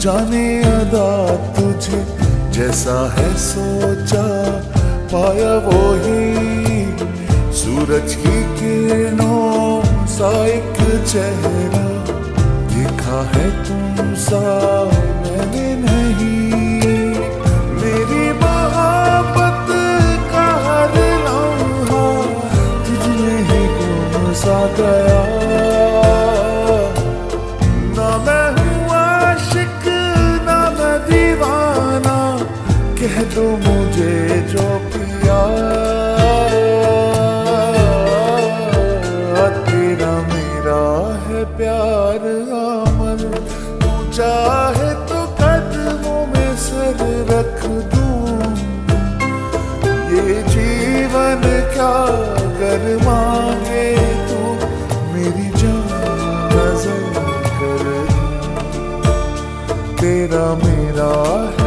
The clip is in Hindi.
जाने अदा तुझे जैसा है सोचा, पाया वो ही सूरज की किरणों सा एक चेहरा। देखा है तुम सा मैंने नहीं, मेरी मोहब्बत का हर लम्हा तुझमें ही गुम सा गया। ना मैं हूँ आशिक ना मैं दीवाना, कह दो मुझे जो पिया। तेरा मेरा है प्यार अमर, तू चाहे तो कदमों में सर रख दूं। ये जीवन क्या कर मांगे तू, मेरी जान नजर कर दूं। तेरा मेरा